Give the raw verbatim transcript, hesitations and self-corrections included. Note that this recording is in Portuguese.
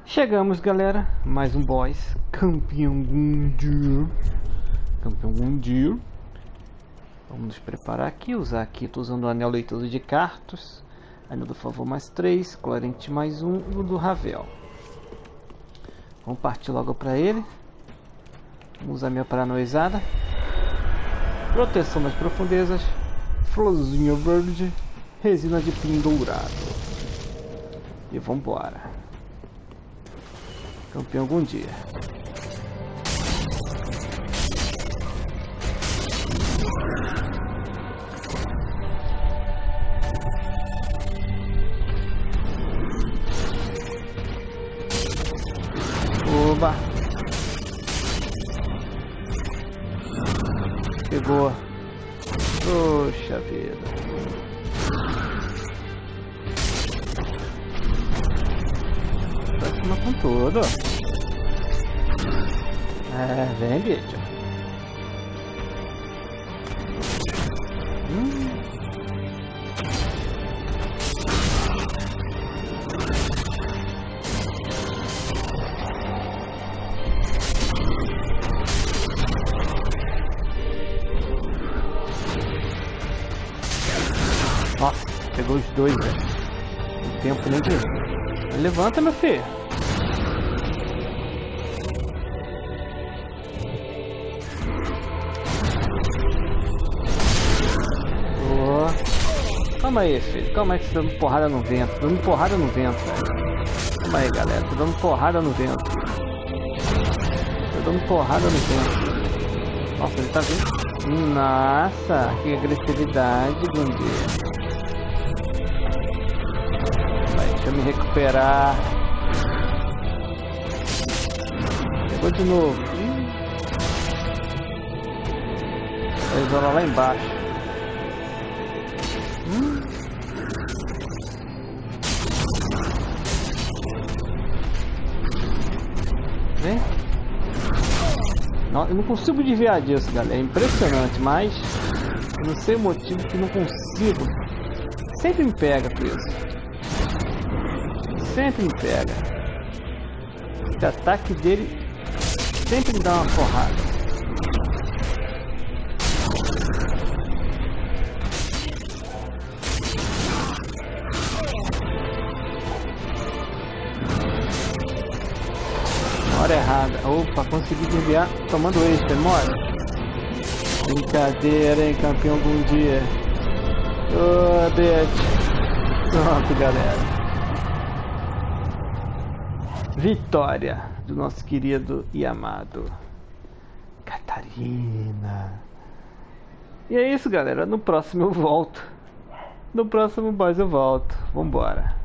Chegamos, galera. Mais um boss. Campeão Gundyr. Campeão Gundyr. Vamos nos preparar aqui. Usar aqui. Estou usando o anel leitor de cartas. Anel do favor mais três. Clarente mais um. E o do Ravel. Vamos partir logo para ele. Vamos usar minha paranoizada. Proteção nas profundezas. Florzinha verde. Resina de pinho dourado. E vambora. Campeão algum dia. Oba! Pegou. Poxa vida. Pra cima com tudo. É, vem, bicho. Hum. Nossa, pegou os dois, velho. O tempo nem que... Levanta, meu filho. Oh. Calma aí, filho. Calma aí que você tá dando porrada no vento. Tô dando porrada no vento, velho. Calma aí, galera. Tô dando porrada no vento. Tô dando porrada no vento. Nossa, ele tá vindo. Nossa, que agressividade, Gundyr. Deixa eu me recuperar. Pegou de novo. Vai isolar lá embaixo. Hum. Vem. Não, eu não consigo desviar disso, galera. É impressionante, mas eu não sei o motivo que não consigo. Sempre me pega por isso. Sempre me pega. Esse ataque dele sempre me dá uma porrada. Na hora errada. Opa, consegui desviar tomando extra, mora. Brincadeira, hein, campeão Gundyr. Ô, oh, bitch. Pronto, galera. Vitória do nosso querido e amado Catarina. E é isso, galera. No próximo eu volto. No próximo boss eu volto. Vambora.